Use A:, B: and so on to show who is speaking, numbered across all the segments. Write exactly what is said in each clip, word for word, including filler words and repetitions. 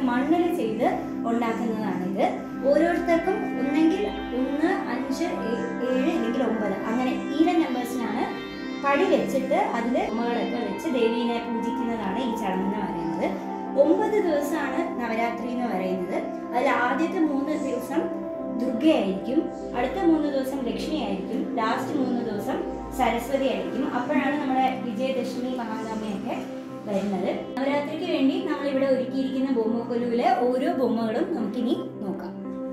A: മണ്ണിൽ ചെയ്ത് ഉണ്ടാക്കുന്നതാണിത്. ഓരോരുത്തർക്കും ഒന്നെങ്കിൽ ഒന്ന്, അഞ്ച്, ഏഴ് അല്ലെങ്കിൽ ഒമ്പത് അങ്ങനെ ഈവൻ നമ്പേഴ്സിനാണ് പടി വെച്ചിട്ട് അതിൽ ഉമ്മകളൊക്കെ വെച്ച് ദേവീനെ പൂജിക്കുന്നതാണ് ഈ ചടങ്ങെന്ന് പറയുന്നത്. ഒമ്പത് ദിവസമാണ് നവരാത്രി എന്ന് പറയുന്നത്. അതിൽ ആദ്യത്തെ മൂന്ന് ദിവസം ദുർഗയായിരിക്കും, അടുത്ത മൂന്ന് ദിവസം ലക്ഷ്മി ആയിരിക്കും, ലാസ്റ്റ് മൂന്ന് ദിവസം സരസ്വതി ആയിരിക്കും. അപ്പോഴാണ് നമ്മുടെ വിജയദശമി മഹാനവമിയൊക്കെ വരുന്നത്. നവരാത്രിക്ക് വേണ്ടി നമ്മൾ ഇവിടെ ഒരുക്കിയിരിക്കുന്ന ബൊമ്മക്കൊലുവിലെ ഓരോ ബൊമ്മകളും നമുക്കിനി നോക്കാം.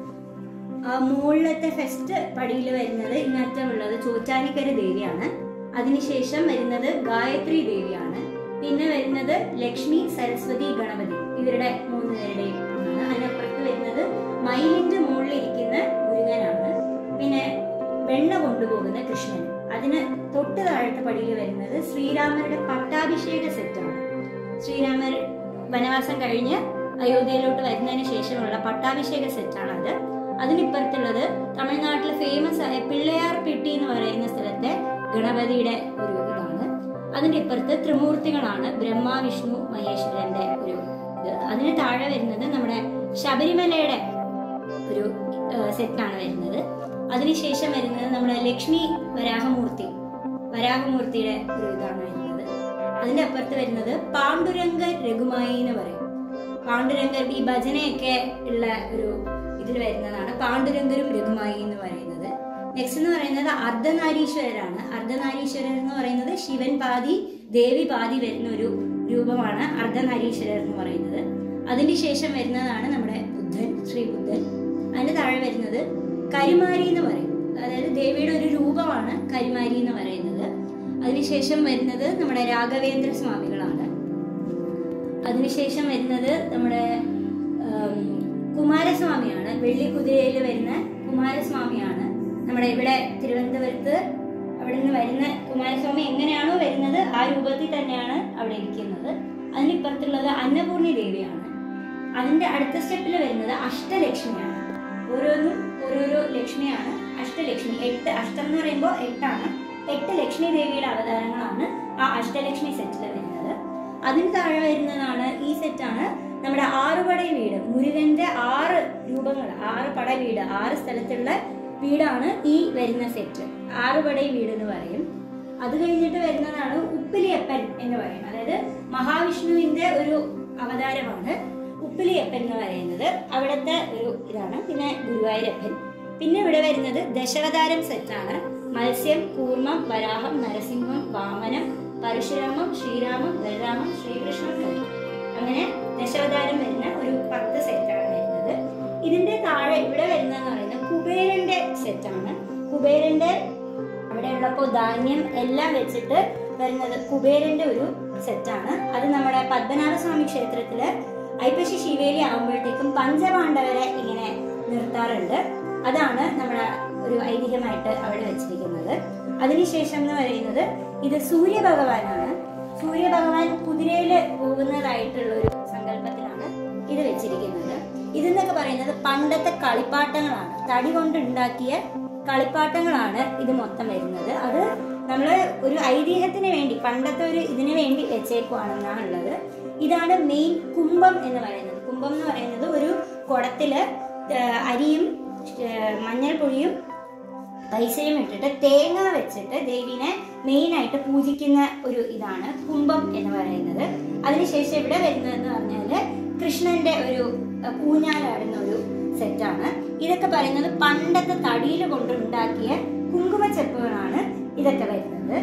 A: ആ മുകളിലത്തെ ഫസ്റ്റ് പടിയിൽ വരുന്നത് ഇങ്ങനത്തുള്ളത് ചോറ്റാനിക്കര ദേവിയാണ്. അതിനുശേഷം വരുന്നത് ഗായത്രി ദേവിയാണ്. പിന്നെ വരുന്നത് ലക്ഷ്മി, സരസ്വതി, ഗണപതി, ഇവരുടെ മൂന്ന് പേരുടെയും ആണ്. അതിനപ്പുറത്ത് വരുന്നത് മയിലിന്റെ മുകളിൽ ഇരിക്കുന്ന മുരുകനാണ്. പിന്നെ വെണ്ണ കൊണ്ടുപോകുന്ന കൃഷ്ണൻ. അതിന് തൊട്ട് താഴത്തെ പടിയിൽ വരുന്നത് ശ്രീരാമരുടെ പട്ടാഭിഷേക സെറ്റാണ്. ശ്രീരാമർ വനവാസം കഴിഞ്ഞ് അയോധ്യയിലോട്ട് വരുന്നതിന് ശേഷമുള്ള പട്ടാഭിഷേക സെറ്റാണ് അത്. അതിനിപ്പുറത്തുള്ളത് തമിഴ്നാട്ടിലെ ഫേമസ് ആയ പിള്ളയാർ പെട്ടി എന്ന് പറയുന്ന സ്ഥലത്തെ ഗണപതിയുടെ ഒരു ഇതാണ്. അതിന്റെ ഇപ്പുറത്ത് ത്രിമൂർത്തികളാണ്, ബ്രഹ്മ, വിഷ്ണു, മഹേശ്വരന്റെ ഒരു ഇത്. അതിന് താഴെ വരുന്നത് നമ്മുടെ ശബരിമലയുടെ ഒരു സെറ്റാണ് വരുന്നത്. അതിനുശേഷം വരുന്നത് നമ്മുടെ ലക്ഷ്മി വരാഹമൂർത്തി, വരാഹമൂർത്തിയുടെ ഒരു ഇതാണ് വരുന്നത്. അതിന്റെ അപ്പുറത്ത് വരുന്നത് പാണ്ഡുരംഗ രഘുമായി എന്ന് പറയും. പാണ്ഡുരംഗർ ഈ ഭജനയൊക്കെ ഉള്ള ഒരു ഇതിൽ വരുന്നതാണ് പാണ്ഡുരംഗരും രഘുമായി എന്ന് പറയുന്നത്. നെക്സ്റ്റ് എന്ന് പറയുന്നത് അർദ്ധനാരീശ്വരരാണ്. അർദ്ധനാരീശ്വരർ എന്ന് പറയുന്നത് ശിവൻ പാതി ദേവി പാതി വരുന്ന ഒരു രൂപമാണ് അർദ്ധനാരീശ്വരർ എന്ന് പറയുന്നത്. അതിന് ശേഷം വരുന്നതാണ് നമ്മുടെ ബുദ്ധൻ, ശ്രീ ബുദ്ധൻ. അതിന് താഴെ വരുന്നത് കരിമാരി എന്ന് പറയും. അതായത് ദേവിയുടെ ഒരു രൂപമാണ് കരിമാരി എന്ന് പറയുന്നത്. അതിനുശേഷം വരുന്നത് നമ്മുടെ രാഘവേന്ദ്ര സ്വാമികളാണ്. അതിനുശേഷം വരുന്നത് നമ്മുടെ കുമാരസ്വാമിയാണ്. വെള്ളിക്കുതിരയിൽ വരുന്ന കുമാരസ്വാമിയാണ്. നമ്മുടെ ഇവിടെ തിരുവനന്തപുരത്ത് അവിടെ നിന്ന് വരുന്ന കുമാരസ്വാമി എങ്ങനെയാണോ വരുന്നത് ആ രൂപത്തിൽ തന്നെയാണ് അവിടെ ഇരിക്കുന്നത്. അതിനിപ്പുറത്തുള്ളത് അന്നപൂർണി ദേവിയാണ്. അതിന്റെ അടുത്ത സ്റ്റെപ്പിൽ വരുന്നത് അഷ്ടലക്ഷ്മിയാണ്. ഓരോന്നും ഓരോരോ ലക്ഷ്മിയാണ്. അഷ്ടലക്ഷ്മി, എട്ട്, അഷ്ടം എന്ന് പറയുമ്പോൾ എട്ടാണ്. എട്ട് ലക്ഷ്മി ദേവിയുടെ അവതാരങ്ങളാണ് ആ അഷ്ടലക്ഷ്മി സെറ്റിൽ വരുന്നത്. അതിന് താഴെ വരുന്നതാണ് ഈ സെറ്റാണ് നമ്മുടെ ആറുപട വീട്. മുരുകന്റെ ആറ് രൂപങ്ങൾ, ആറ് പട വീട്, ആറ് സ്ഥലത്തുള്ള വീടാണ് ഈ വരുന്ന സെറ്റ്. ആറുപട വീട് എന്ന് പറയും. അത് കഴിഞ്ഞിട്ട് വരുന്നതാണ് ഉപ്പിലിയപ്പൻ എന്ന് പറയും. അതായത് മഹാവിഷ്ണുവിന്റെ ഒരു അവതാരമാണ് ഉപ്പിലിയപ്പൻ എന്ന് പറയുന്നത്. അവിടുത്തെ ഒരു ഇതാണ്. പിന്നെ ഗുരുവായൂരപ്പൻ. പിന്നെ ഇവിടെ വരുന്നത് ദശാവതാരം സെറ്റാണ്. മത്സ്യം, കൂർമ്മം, വരാഹം, നരസിംഹം, വാമനം, പരശുരാമം, ശ്രീരാമം, ബലരാമം, ശ്രീകൃഷ്ണൻ, കലി, അങ്ങനെ ദശാവതാരം വരുന്ന ഒരു പത്ത് സെറ്റാണ് വരുന്നത്. ഇതിന്റെ താഴെ ഇവിടെ വരുന്നതെന്ന് പറയുന്നത് കുബേരന്റെ സെറ്റാണ്. കുബേരന്റെ അവിടെ ഉള്ളപ്പോ ധാന്യം എല്ലാം വെച്ചിട്ട് വരുന്നത് കുബേരന്റെ ഒരു സെറ്റാണ്. അത് നമ്മുടെ പത്മനാഭസ്വാമി ക്ഷേത്രത്തില് ഐപ്പശി ശിവേലി ആകുമ്പോഴത്തേക്കും പഞ്ചപാണ്ഡവരെ ഇങ്ങനെ നിർത്താറുണ്ട്. അതാണ് നമ്മുടെ ഒരു ഐതിഹ്യമായിട്ട് അവിടെ വെച്ചിരിക്കുന്നത്. അതിനുശേഷം എന്ന് പറയുന്നത് ഇത് സൂര്യഭഗവാനാണ്. സൂര്യഭഗവാൻ കുതിരയില് പോകുന്നതായിട്ടുള്ള ഒരു സങ്കല്പത്തിലാണ് ഇത് വെച്ചിരിക്കുന്നത്. ഇതെന്നൊക്കെ പറയുന്നത് പണ്ടത്തെ കളിപ്പാട്ടങ്ങളാണ്. തടി കൊണ്ട് ഉണ്ടാക്കിയ കളിപ്പാട്ടങ്ങളാണ് ഇത് മൊത്തം വരുന്നത്. അത് നമ്മള് ഒരു ഐതിഹ്യത്തിന് വേണ്ടി, പണ്ടത്തെ ഒരു ഇതിനു വേണ്ടി വെച്ചേക്കുവാണെന്നാണ് ഉള്ളത്. ഇതാണ് മെയിൻ കുംഭം എന്ന് പറയുന്നത്. കുംഭം എന്ന് പറയുന്നത് ഒരു കുടത്തില് അരിയും മഞ്ഞൾപ്പൊടിയും പൈസയും ഇട്ടിട്ട് തേങ്ങ വെച്ചിട്ട് ദേവീനെ മെയിൻ ആയിട്ട് പൂജിക്കുന്ന ഒരു ഇതാണ് കുംഭം എന്ന് പറയുന്നത്. അതിനുശേഷം ഇവിടെ വരുന്നതെന്ന് പറഞ്ഞാല് കൃഷ്ണന്റെ ഒരു ഊഞ്ഞാലാടുന്ന ഒരു സെറ്റാണ്. ഇതൊക്കെ പറയുന്നത് പണ്ടത്തെ തടിയിൽ കൊണ്ടുണ്ടാക്കിയ കുങ്കുമച്ചെപ്പുകളാണ് ഇതൊക്കെ വരുന്നത്.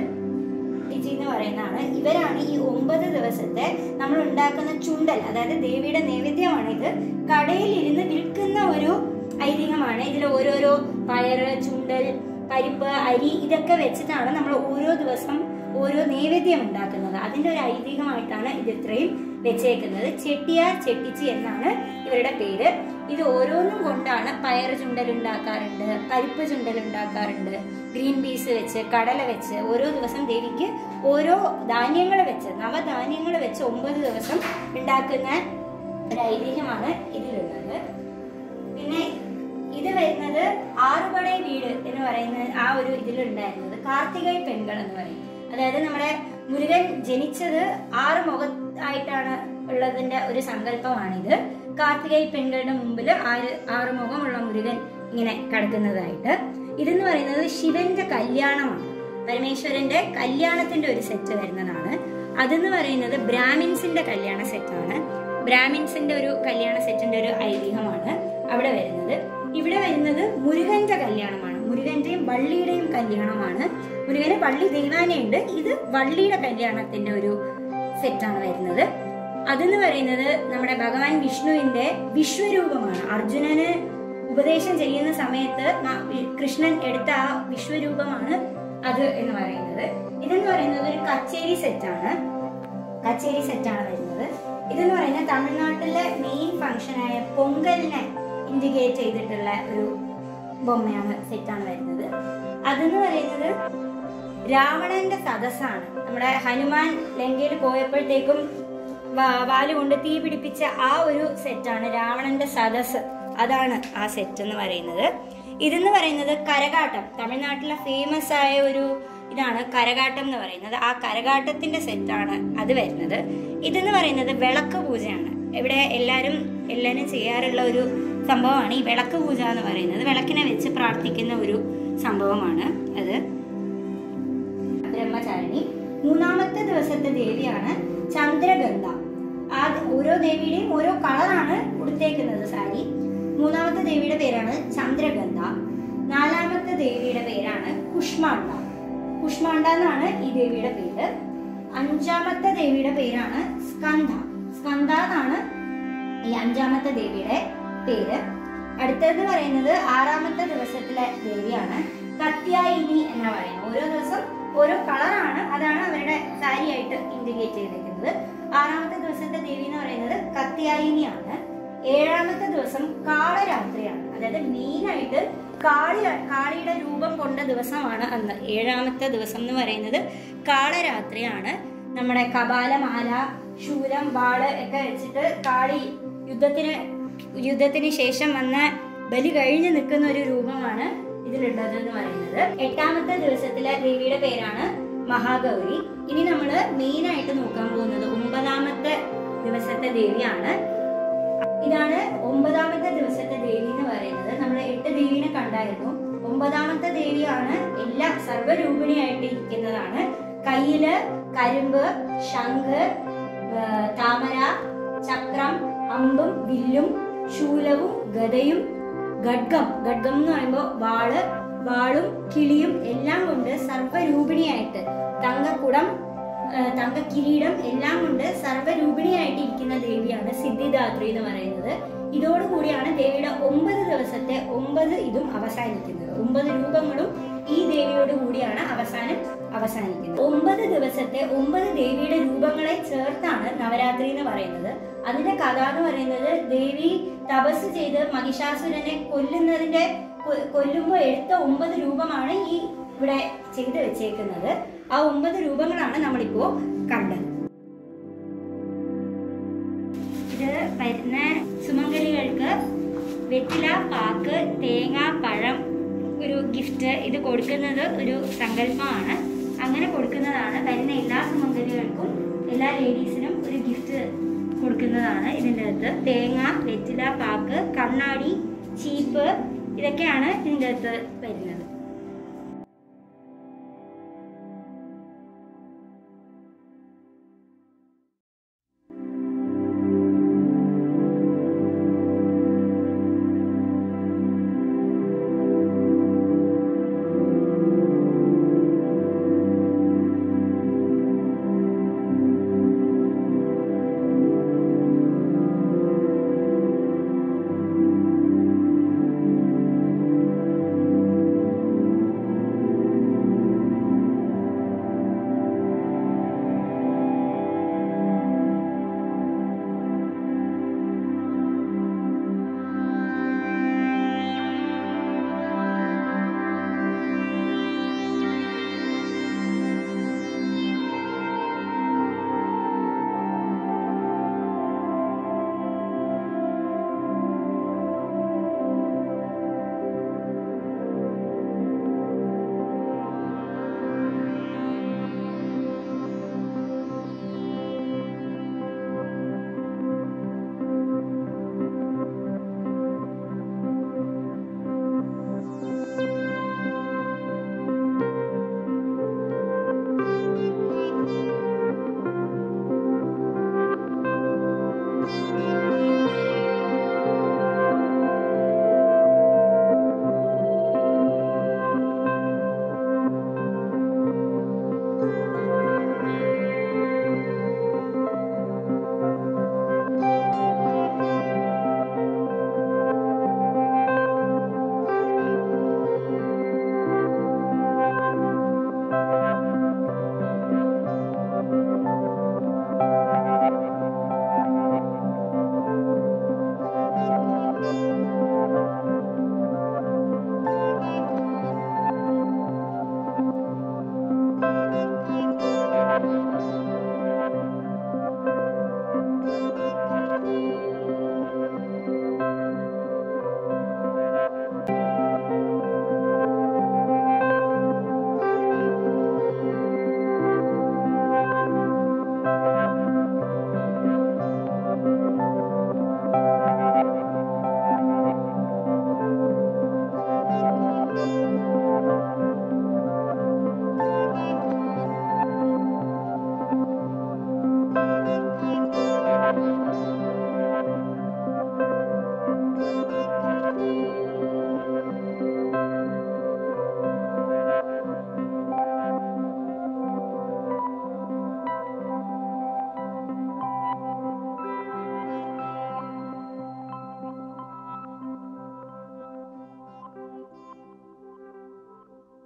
A: ഇജി എന്ന് പറയുന്നതാണ്. ഇവരാണ് ഈ ഒമ്പത് ദിവസത്തെ നമ്മൾ ഉണ്ടാക്കുന്ന ചുണ്ടൽ, അതായത് ദേവിയുടെ നൈവേദ്യമാണ് ഇത്. കടയിൽ ഇരുന്ന് വിൽക്കുന്ന ഒരു ഐതിഹ്യമാണ്. ഇതിൽ ഓരോരോ പയറ്, ചുണ്ടൽ, പരിപ്പ്, അരി ഇതൊക്കെ വെച്ചിട്ടാണ് നമ്മൾ ഓരോ ദിവസം ഓരോ നൈവേദ്യം ഉണ്ടാക്കുന്നത്. അതിന്റെ ഒരു ഐതിഹ്യമായിട്ടാണ് ഇത് ഇത്രയും വെച്ചേക്കുന്നത്. ചെട്ടിയാർ ചെട്ടിച്ചി എന്നാണ് ഇവരുടെ പേര്. ഇത് ഓരോന്നും കൊണ്ടാണ് പയറ് ചുണ്ടൽ ഉണ്ടാക്കാറുണ്ട്, പരിപ്പ് ചുണ്ടൽ ഉണ്ടാക്കാറുണ്ട്, ഗ്രീൻ പീസ് വെച്ച്, കടല വെച്ച്, ഓരോ ദിവസം ദേവിക്ക് ഓരോ ധാന്യങ്ങൾ വെച്ച്, നവധാന്യങ്ങൾ വെച്ച് ഒമ്പത് ദിവസം ഉണ്ടാക്കുന്ന ഒരു ഐതിഹ്യമാണ് ഇതിലുള്ളത്. പിന്നെ ഇത് വരുന്നത് ആറുപടൈ വീട് എന്ന് പറയുന്ന ആ ഒരു ഇതിലുണ്ടായിരുന്നത് കാർത്തികൈ പെൺകൾ എന്ന് പറയും. അതായത് നമ്മുടെ മുരുകൻ ജനിച്ചത് ആറ് മുഖത്തായിട്ടാണ് ഉള്ളതിന്റെ ഒരു സങ്കല്പമാണിത്. കാർത്തികേയ പെൺകളുടെ മുമ്പിൽ ആറ് ആറ് മുഖമുള്ള മുരുകൻ ഇങ്ങനെ കിടക്കുന്നതായിട്ട്. ഇതെന്ന് പറയുന്നത് ശിവന്റെ കല്യാണമാണ്, പരമേശ്വരന്റെ കല്യാണത്തിന്റെ ഒരു സെറ്റ് വരുന്നതാണ്. അതെന്ന് പറയുന്നത് ബ്രാഹ്മിൻസിന്റെ കല്യാണ സെറ്റാണ്. ബ്രാഹ്മിൻസിന്റെ ഒരു കല്യാണ സെറ്റിന്റെ ഒരു ഐതിഹ്യമാണ് അവിടെ വരുന്നത്. ഇവിടെ വരുന്നത് മുരുകന്റെ കല്യാണമാണ്, മുരുകന്റെയും വള്ളിയുടെയും കല്യാണമാണ്. മുരുകന് വള്ളി ദൈവാനയുണ്ട്, ഇത് വള്ളിയുടെ കല്യാണത്തിന്റെ ഒരു സെറ്റാണ് വരുന്നത്. അതെന്ന് പറയുന്നത് നമ്മുടെ ഭഗവാൻ വിഷ്ണുവിന്റെ വിശ്വരൂപമാണ്. അർജുനന് ഉപദേശം ചെയ്യുന്ന സമയത്ത് കൃഷ്ണൻ എടുത്ത ആ വിശ്വരൂപമാണ് അത് എന്ന് പറയുന്നത്. ഇതെന്ന് പറയുന്നത് ഒരു കച്ചേരി സെറ്റാണ്, കച്ചേരി സെറ്റാണ് വരുന്നത്. ഇതെന്ന് പറയുന്നത് തമിഴ്നാട്ടിലെ മെയിൻ ഫംഗ്ഷനായ പൊങ്കലിനെ ഇൻഡിക്കേറ്റ് ചെയ്തിട്ടുള്ള ഒരു ബൊമ്മയാണ്, സെറ്റാണ് വരുന്നത്. അതെന്ന് പറയുന്നത് രാവണന്റെ സദസ്സാണ്. നമ്മുടെ ഹനുമാൻ ലങ്കയിൽ പോയപ്പോഴത്തേക്കും വാല് കൊണ്ട് തീ പിടിപ്പിച്ച ആ ഒരു സെറ്റാണ് രാവണന്റെ സദസ്, അതാണ് ആ സെറ്റ് എന്ന് പറയുന്നത്. ഇതെന്ന് പറയുന്നത് കരകാട്ടം, തമിഴ്നാട്ടിലെ ഫേമസ് ആയ ഒരു ഇതാണ് കരകാട്ടം എന്ന് പറയുന്നത്. ആ കരകാട്ടത്തിന്റെ സെറ്റാണ് അത് വരുന്നത്. ഇതെന്ന് പറയുന്നത് വിളക്ക് പൂജയാണ്. ഇവിടെ എല്ലാവരും എല്ലാവരും ചെയ്യാറുള്ള ഒരു സംഭവമാണ് ഈ വിളക്ക് പൂജ എന്ന് പറയുന്നത്. വിളക്കിനെ വെച്ച് പ്രാർത്ഥിക്കുന്ന ഒരു സംഭവമാണ് അത്. ബ്രഹ്മചാരിണി. മൂന്നാമത്തെ ദിവസത്തെ ദേവിയാണ് ചന്ദ്രഗന്ധ. ആ ഓരോ ദേവിയുടെയും ഓരോ കളറാണ് കൊടുത്തേക്കുന്നത് സാരി. മൂന്നാമത്തെ ദേവിയുടെ പേരാണ് ചന്ദ്രഗന്ധ. നാലാമത്തെ ദേവിയുടെ പേരാണ് കുഷ്മാണ്ഡ. കുഷ്മാണ്ഡ എന്നാണ് ഈ ദേവിയുടെ പേര്. അഞ്ചാമത്തെ ദേവിയുടെ പേരാണ് സ്കന്ധ. സ്കന്ധ എന്നാണ് ഈ അഞ്ചാമത്തെ ദേവിയുടെ പേര്. അടുത്തത് പറയുന്നത് ആറാമത്തെ ദിവസത്തിലെ ദേവിയാണ് കത്യായിനി എന്ന് പറയുന്നത്. ഓരോ ദിവസം ഓരോ കളറാണ്, അതാണ് അവരുടെ സാരിയായിട്ട് ഇൻഡിക്കേറ്റ് ചെയ്തിരിക്കുന്നത്. ആറാമത്തെ ദിവസത്തെ ദേവി എന്ന് പറയുന്നത് കത്യായിനിയാണ്. ഏഴാമത്തെ ദിവസം കാളരാത്രിയാണ്, അതായത് മെയിനായിട്ട് കാളി കാളിയുടെ രൂപം കൊണ്ട ദിവസമാണ് അന്ന്. ഏഴാമത്തെ ദിവസം എന്ന് പറയുന്നത് കാളരാത്രിയാണ്. നമ്മുടെ കപാലമാല, ശൂലം, വാള് ഒക്കെ വെച്ചിട്ട് കാളി യുദ്ധത്തിന് യുദ്ധത്തിന് ശേഷം വന്ന ബലി കഴിഞ്ഞ് നിൽക്കുന്ന ഒരു രൂപമാണ് ഇതിലുള്ളത് എന്ന് പറയുന്നത്. എട്ടാമത്തെ ദിവസത്തിലെ ദേവിയുടെ പേരാണ് മഹാഗൗരി. ഇനി നമ്മൾ മെയിൻ ആയിട്ട് നോക്കാൻ പോകുന്നത് ഒമ്പതാമത്തെ ദിവസത്തെ ദേവിയാണ്. ഇതാണ് ഒമ്പതാമത്തെ ദിവസത്തെ ദേവി എന്ന് പറയുന്നത്. നമ്മൾ എട്ട് ദേവീനെ കണ്ടായിരുന്നു. ഒമ്പതാമത്തെ ദേവിയാണ് എല്ലാ സർവ്വരൂപിണിയായിട്ട് ഇരിക്കുന്നതാണ്. കയ്യില് കരിമ്പ്, ശംഖ്, താമര, ചക്രം, അമ്പും വില്ലും ശൂലവും ഗദയും ഖഡ്ഗം ഖഡ്ഗം എന്ന് പറയുമ്പോൾ വാള് വാളും കിളിയും എല്ലാം കൊണ്ട് സർവ്വരൂപിണിയായിട്ട്, തങ്കക്കുടം, തങ്ക കിരീടം എല്ലാം കൊണ്ട് സർവ്വരൂപിണിയായിട്ട് ഇരിക്കുന്ന ദേവിയാണ് സിദ്ധിദാത്രി എന്ന് പറയുന്നത്. ഇതോടുകൂടിയാണ് ദേവിയുടെ ഒമ്പത് ദിവസത്തെ ഒമ്പത് ഇതും അവസാനിക്കുന്നത്. ഒമ്പത് രൂപങ്ങളും ഈ ദേവിയോട് കൂടിയാണ് അവസാനം അവസാനിക്കുന്നത്. ഒമ്പത് ദിവസത്തെ ഒമ്പത് ദേവിയുടെ രൂപങ്ങളെ ചേർത്താണ് നവരാത്രി എന്ന് പറയുന്നത്. അതിന്റെ കഥ എന്ന് പറയുന്നത് ദേവി തപസ് ചെയ്ത് മഹിഷാസുരനെ കൊല്ലുന്നതിന്റെ കൊല്ലുമ്പോൾ എടുത്ത ഒമ്പത് രൂപമാണ് ഈ ഇവിടെ ചെയ്ത് വെച്ചേക്കുന്നത്. ആ ഒമ്പത് രൂപങ്ങളാണ് നമ്മളിപ്പോ കണ്ടത്. ഇത് വരുന്ന സുമംഗലികൾക്ക് വെറ്റില, പാക്ക്, തേങ്ങ, പഴം ഒരു ഗിഫ്റ്റ് ഇത് കൊടുക്കുന്നത് ഒരു സങ്കല്പമാണ്. അങ്ങനെ കൊടുക്കുന്നതാണ്. വരുന്ന എല്ലാ സുമംഗലികൾക്കും എല്ലാ ലേഡീസിനും ഒരു ഗിഫ്റ്റ് കൊടുക്കുന്നതാണ്. ഇതിൻ്റെ അകത്ത് തേങ്ങ, വെറ്റില, പാക്ക്, കണ്ണാടി, ചീപ്പ് ഇതൊക്കെയാണ് ഇതിൻ്റെ അകത്ത് വരുന്നത്.